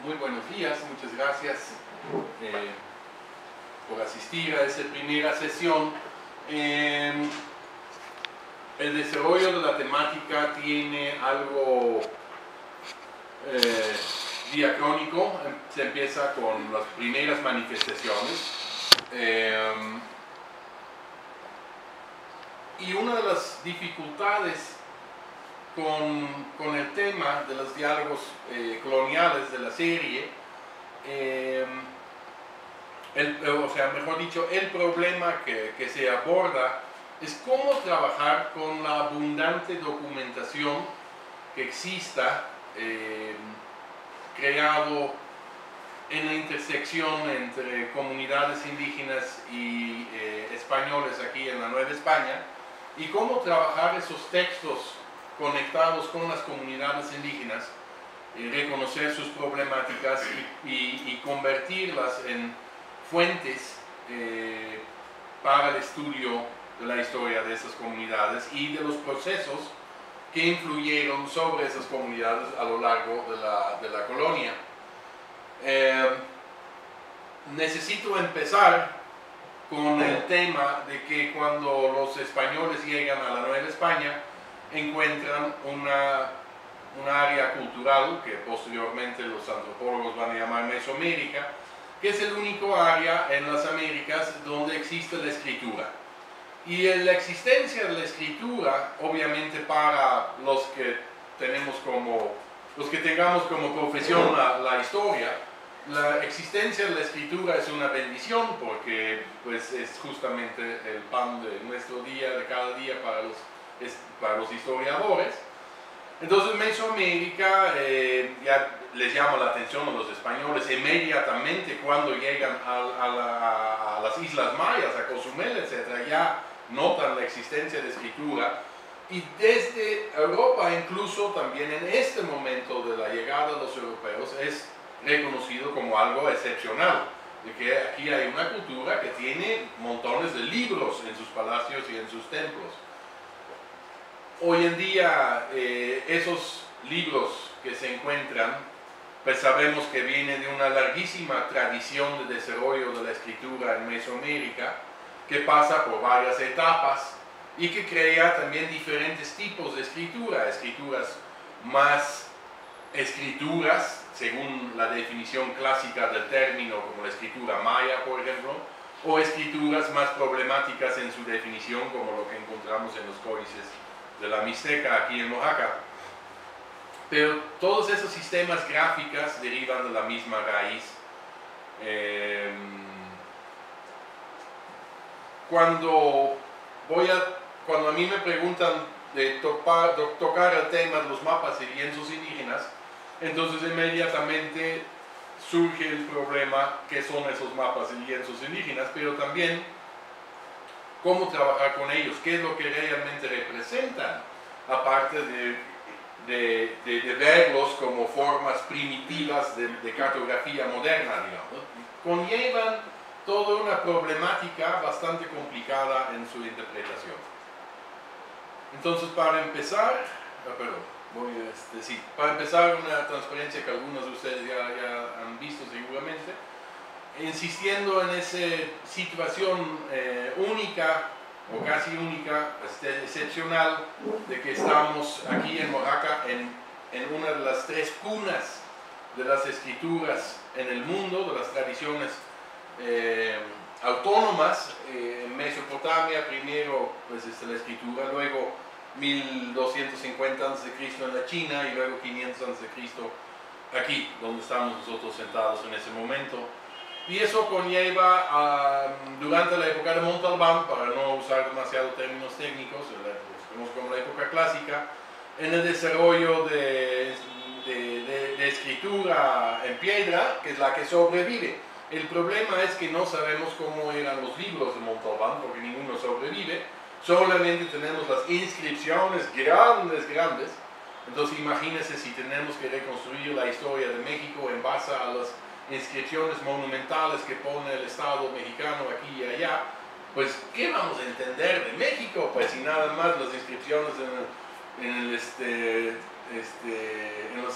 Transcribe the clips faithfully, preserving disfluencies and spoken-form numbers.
muy buenos días, muchas gracias eh, por asistir a esta primera sesión. Eh, el desarrollo de la temática tiene algo eh, diacrónico, se empieza con las primeras manifestaciones. Eh, y una de las dificultades Con, con el tema de los diálogos eh, coloniales de la serie, eh, el, o sea, mejor dicho, el problema que, que se aborda es cómo trabajar con la abundante documentación que exista, eh, creado en la intersección entre comunidades indígenas y eh, españoles aquí en la Nueva España, y cómo trabajar esos textos conectados con las comunidades indígenas, eh, reconocer sus problemáticas y, y, y convertirlas en fuentes eh, para el estudio de la historia de esas comunidades y de los procesos que influyeron sobre esas comunidades a lo largo de la, de la colonia. Eh, necesito empezar con el tema de que cuando los españoles llegan a la Nueva España, encuentran una, un área cultural que posteriormente los antropólogos van a llamar Mesoamérica, que es el único área en las Américas donde existe la escritura. Y la existencia de la escritura, obviamente para los que tenemos como, los que tengamos como profesión la, la historia, la existencia de la escritura es una bendición porque pues, es justamente el pan de nuestro día, de cada día para los Es para los historiadores. Entonces Mesoamérica eh, ya les llama la atención a los españoles inmediatamente cuando llegan a, a, la, a las Islas Mayas, a Cozumel, etcétera. Ya notan la existencia de escritura, y desde Europa incluso también en este momento de la llegada de los europeos es reconocido como algo excepcional, de que aquí hay una cultura que tiene montones de libros en sus palacios y en sus templos. Hoy en día eh, esos libros que se encuentran, pues sabemos que vienen de una larguísima tradición de desarrollo de la escritura en Mesoamérica, que pasa por varias etapas y que crea también diferentes tipos de escritura, escrituras más escrituras, según la definición clásica del término, como la escritura maya, por ejemplo, o escrituras más problemáticas en su definición, como lo que encontramos en los códices de la Mixteca aquí en Oaxaca. Pero todos esos sistemas gráficos derivan de la misma raíz. Eh, cuando, voy a, cuando a mí me preguntan de topar, de tocar el tema de los mapas y lienzos indígenas, entonces inmediatamente surge el problema qué son esos mapas y lienzos indígenas, pero también cómo trabajar con ellos, qué es lo que realmente representan, aparte de, de, de, de verlos como formas primitivas de, de cartografía moderna, digamos. Conllevan toda una problemática bastante complicada en su interpretación. Entonces, para empezar, oh, perdón, voy a, este, sí, para empezar una transparencia que algunos de ustedes ya, ya han visto seguramente, insistiendo en esa situación eh, única o casi única, este, excepcional, de que estamos aquí en Oaxaca en, en una de las tres cunas de las escrituras en el mundo, de las tradiciones eh, autónomas. Eh, en Mesopotamia primero pues, este, la escritura, luego mil doscientos cincuenta antes de Cristo en la China y luego quinientos antes de Cristo aquí, donde estamos nosotros sentados en ese momento. Y eso conlleva, um, durante la época de Montalbán, para no usar demasiado términos técnicos, los como la época clásica, en el desarrollo de, de, de, de escritura en piedra, que es la que sobrevive. El problema es que no sabemos cómo eran los libros de Montalbán, porque ninguno sobrevive. Solamente tenemos las inscripciones grandes, grandes. Entonces imagínense si tenemos que reconstruir la historia de México en base a las inscripciones monumentales que pone el Estado mexicano aquí y allá, pues ¿qué vamos a entender de México? Pues si nada más las inscripciones en, el, en, el, este, este, en, los,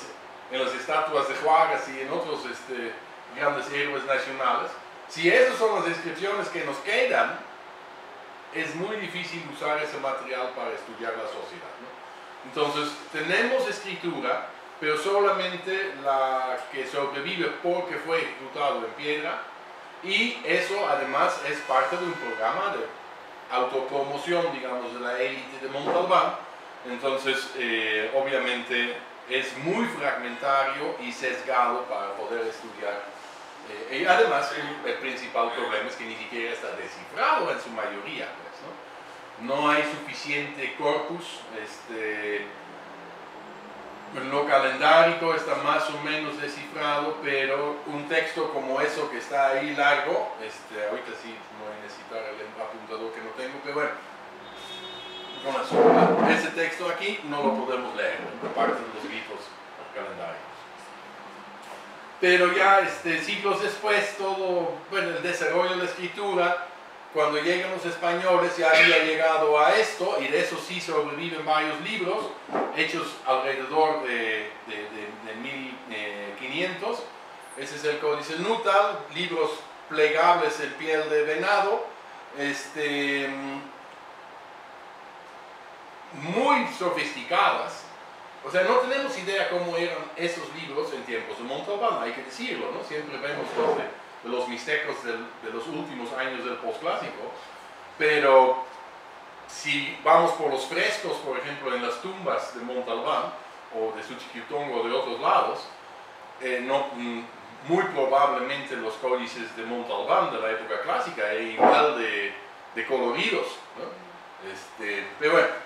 en las estatuas de Juárez y en otros este, grandes héroes nacionales, si esas son las descripciones que nos quedan, es muy difícil usar ese material para estudiar la sociedad, ¿no? Entonces, tenemos escritura, pero solamente la que sobrevive porque fue ejecutado en piedra, y eso además es parte de un programa de autopromoción, digamos, de la élite de Montalbán. Entonces, eh, obviamente, es muy fragmentario y sesgado para poder estudiar. Eh, y además, el, el principal problema es que ni siquiera está descifrado en su mayoría, pues, ¿no? No hay suficiente corpus, este, lo calendárico está más o menos descifrado, pero un texto como eso que está ahí largo, este, ahorita sí voy a necesitar el apuntador que no tengo, pero bueno, con azúcar. Ese texto aquí no lo podemos leer, aparte de los grifos calendáricos. Pero ya este, siglos después, todo, bueno, el desarrollo de la escritura, cuando llegan los españoles ya había llegado a esto, y de eso sí sobreviven varios libros, hechos alrededor de, de, de, de mil quinientos. Ese es el Códice Nuttall, libros plegables en piel de venado, este, muy sofisticadas. O sea, no tenemos idea cómo eran esos libros en tiempos de Montalbán, hay que decirlo, ¿no? Siempre vemos los de, de los mixtecos del, de los últimos años del posclásico, pero si vamos por los frescos, por ejemplo, en las tumbas de Montalbán, o de Suchiquitongo o de otros lados, eh, no, muy probablemente los códices de Montalbán de la época clásica eran igual de, de coloridos, ¿no? Este, pero bueno,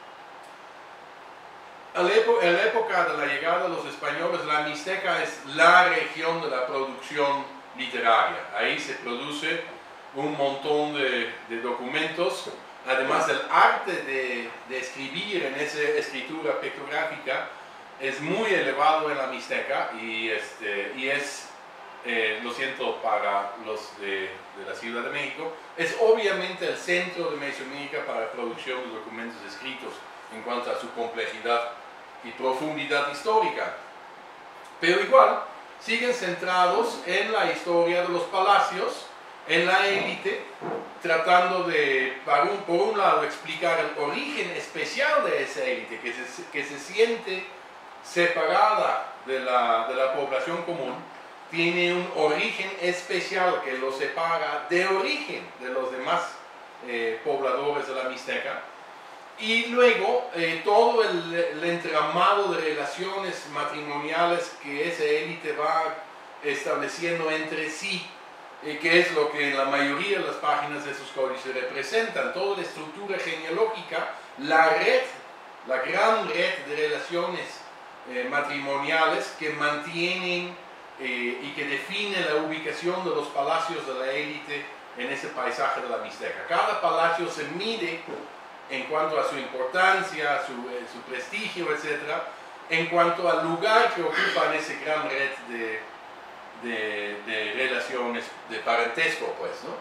en la época de la llegada de los españoles, la Mixteca es la región de la producción literaria. Ahí se produce un montón de, de documentos. Además, el arte de, de escribir en esa escritura pictográfica es muy elevado en la Mixteca y, este, y es, eh, lo siento para los de, de la Ciudad de México, es obviamente el centro de Mesoamérica para la producción de documentos escritos en cuanto a su complejidad y profundidad histórica, pero igual siguen centrados en la historia de los palacios, en la élite, tratando de, por un, por un lado, explicar el origen especial de esa élite, que se, que se siente separada de la, de la población común, tiene un origen especial que lo separa de origen de los demás eh, pobladores de la Mixteca. Y luego eh, todo el, el entramado de relaciones matrimoniales que esa élite va estableciendo entre sí, eh, que es lo que en la mayoría de las páginas de esos códices representan, toda la estructura genealógica, la red, la gran red de relaciones eh, matrimoniales que mantienen eh, y que definen la ubicación de los palacios de la élite en ese paisaje de la Mixteca. Cada palacio se mide en cuanto a su importancia, su, eh, su prestigio, etcétera, en cuanto al lugar que ocupa en esa gran red de, de, de relaciones de parentesco, pues, ¿no?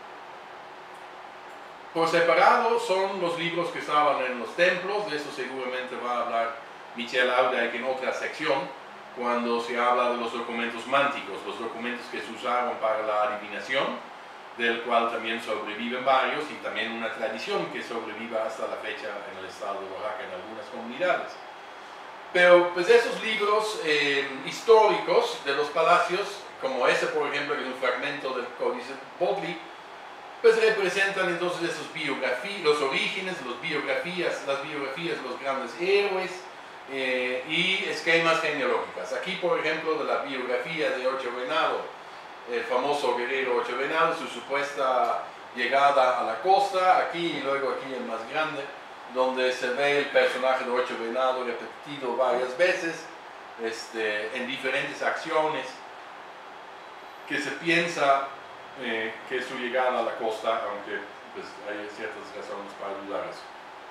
Por separado son los libros que estaban en los templos, de eso seguramente va a hablar Michel Audeich en otra sección, cuando se habla de los documentos mánticos, los documentos que se usaron para la adivinación, del cual también sobreviven varios, y también una tradición que sobrevive hasta la fecha en el estado de Oaxaca en algunas comunidades. Pero pues esos libros eh, históricos de los palacios, como ese por ejemplo, que es un fragmento del Códice Bodley, pues representan entonces esos biografías, los orígenes, los biografías, las biografías de los grandes héroes eh, y esquemas genealógicos. Aquí por ejemplo de la biografía de Ocho Venado, el famoso guerrero Ocho Venado, su supuesta llegada a la costa, aquí y luego aquí el más grande, donde se ve el personaje de Ocho Venado repetido varias veces, este, en diferentes acciones, que se piensa eh, que es su llegada a la costa, aunque pues, hay ciertas razones para dudar eso.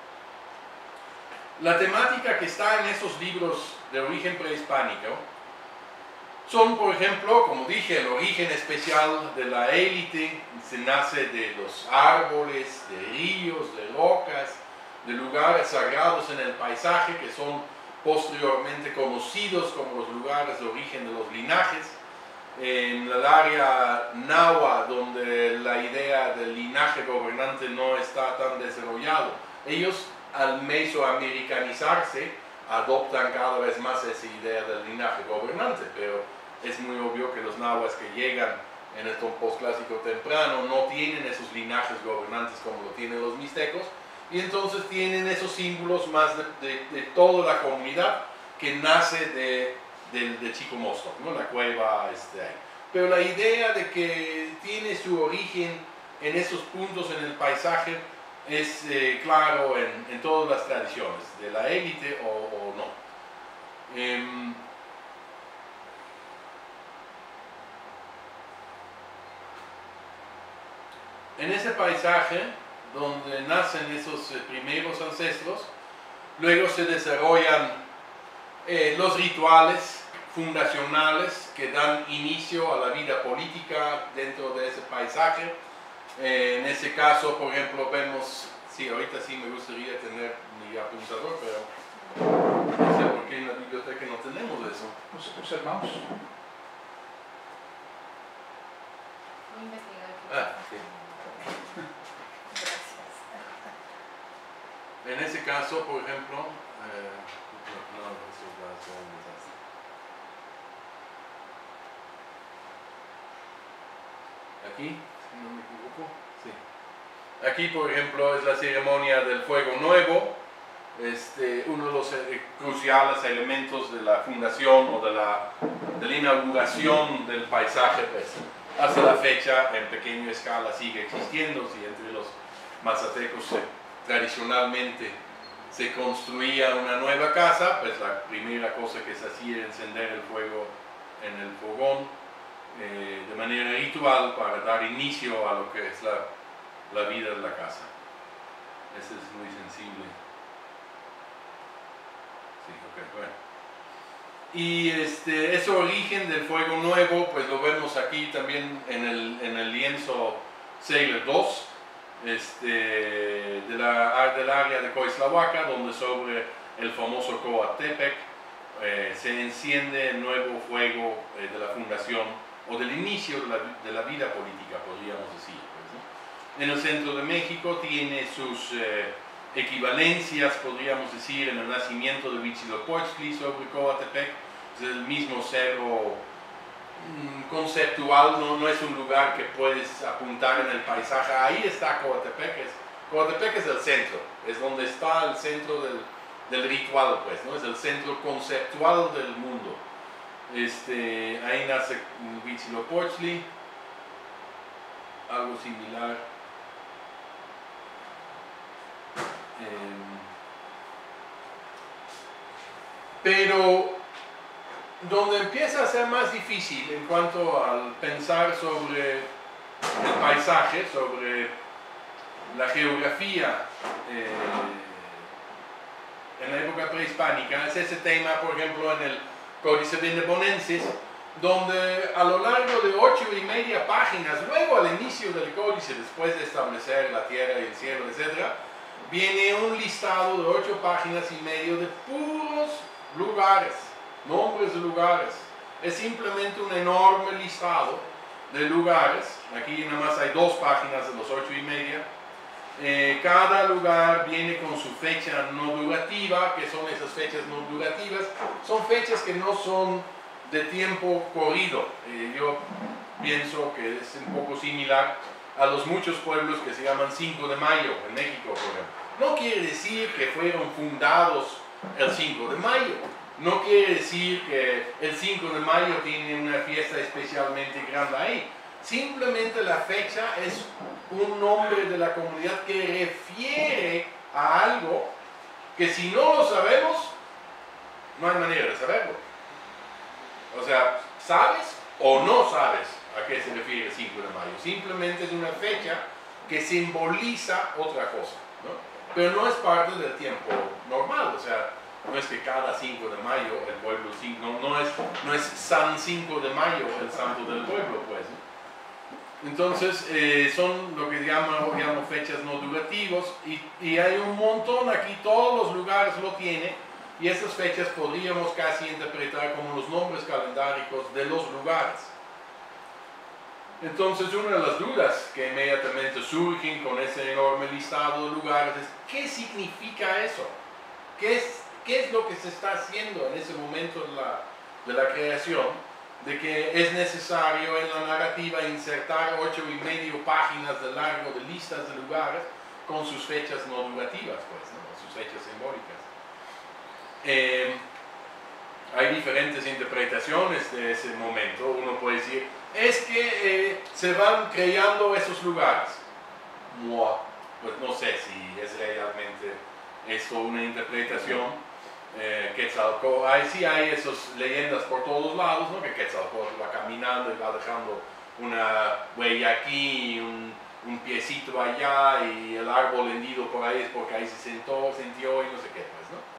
La temática que está en esos libros de origen prehispánico son, por ejemplo, como dije, el origen especial de la élite, se nace de los árboles, de ríos, de rocas, de lugares sagrados en el paisaje, que son posteriormente conocidos como los lugares de origen de los linajes. En el área Nahua, donde la idea del linaje gobernante no está tan desarrollado, ellos al mesoamericanizarse adoptan cada vez más esa idea del linaje gobernante, pero es muy obvio que los nahuas que llegan en el postclásico temprano no tienen esos linajes gobernantes como lo tienen los mixtecos, y entonces tienen esos símbolos más de, de, de toda la comunidad que nace de, de, de Chico Mosto, ¿no? La cueva este, ahí. Pero la idea de que tiene su origen en esos puntos en el paisaje es eh, claro en, en todas las tradiciones, de la élite o, o no. Eh, en ese paisaje, donde nacen esos eh, primeros ancestros, luego se desarrollan eh, los rituales fundacionales que dan inicio a la vida política dentro de ese paisaje. Eh, en ese caso, por ejemplo, vemos, sí, ahorita sí me gustaría tener mi apuntador, pero no sé por qué en la biblioteca no tenemos eso. Usa el mouse. Voy a investigar. Ah, sí. Gracias. En ese caso, por ejemplo, eh, no, no, eso va a ser un desastre. Aquí, si no me equivoco, sí. Aquí, por ejemplo, es la ceremonia del fuego nuevo, este, uno de los eh, cruciales elementos de la fundación o de la, de la inauguración del paisaje, pues, hasta la fecha, en pequeña escala, sigue existiendo. Si entre los mazatecos se, tradicionalmente se construía una nueva casa, pues la primera cosa que se hacía era encender el fuego en el fogón eh, de manera ritual para dar inicio a lo que es la, la vida de la casa. Ese es muy sensible. Sí, ok, bueno. Y este, ese origen del fuego nuevo, pues lo vemos aquí también en el, en el lienzo Sailor dos, este, de la, del área de Coislahuaca, donde sobre el famoso Coatepec eh, se enciende el nuevo fuego eh, de la fundación o del inicio de la, de la vida política, podríamos decir. Pues, ¿no? En el centro de México tiene sus eh, equivalencias, podríamos decir, en el nacimiento de Huitzilopochtli sobre Coatepec. Es el mismo cerro mmm, conceptual, no, no es un lugar que puedes apuntar en el paisaje. Ahí está Coatepec. Es, Coatepec es el centro, es donde está el centro del, del ritual, pues, ¿no? Es el centro conceptual del mundo. Este, ahí nace Huitzilopochtli, algo similar. Eh, pero donde empieza a ser más difícil en cuanto al pensar sobre el paisaje, sobre la geografía eh, en la época prehispánica, es ese tema, por ejemplo, en el Códice Vindebonensis, donde a lo largo de ocho y media páginas, luego al inicio del códice, después de establecer la tierra y el cielo, etcétera, viene un listado de ocho páginas y medio de puros lugares, nombres de lugares. Es simplemente un enorme listado de lugares. Aquí nada más hay dos páginas de los ocho y media. Eh, cada lugar viene con su fecha no durativa. ¿Qué son esas fechas no durativas? Son fechas que no son de tiempo corrido. Eh, yo pienso que es un poco similar a los muchos pueblos que se llaman cinco de mayo en México, por ejemplo. No quiere decir que fueron fundados el cinco de mayo. No quiere decir que el cinco de mayo tiene una fiesta especialmente grande ahí. Simplemente la fecha es un nombre de la comunidad que refiere a algo que si no lo sabemos, no hay manera de saberlo. O sea, ¿sabes o no sabes a qué se refiere el cinco de mayo? Simplemente es una fecha que simboliza otra cosa, ¿no? Pero no es parte del tiempo normal, o sea, no es que cada cinco de mayo el pueblo, no, no, es, no es San cinco de mayo el santo del pueblo, pues, ¿no? Entonces, eh, son lo que llamo, llamo fechas no durativos, y, y hay un montón aquí, todos los lugares lo tienen, Y esas fechas podríamos casi interpretar como los nombres calendáricos de los lugares. Entonces, una de las dudas que inmediatamente surgen con ese enorme listado de lugares es: ¿qué significa eso? ¿Qué es, qué es lo que se está haciendo en ese momento de la, de la creación? De que es necesario en la narrativa insertar ocho y medio páginas de largo de listas de lugares con sus fechas no durativas, pues, ¿no? Sus fechas simbólicas. Eh, hay diferentes interpretaciones de ese momento. Uno puede decir, es que eh, se van creando esos lugares. Mua. Pues no sé si es realmente esto una interpretación. Eh, Quetzalcóatl, ahí sí hay esas leyendas por todos lados, ¿no? Que Quetzalcóatl va caminando y va dejando una huella aquí, un, un piecito allá, y el árbol hendido por ahí es porque ahí se sentó, sintió y no sé qué, pues, ¿no?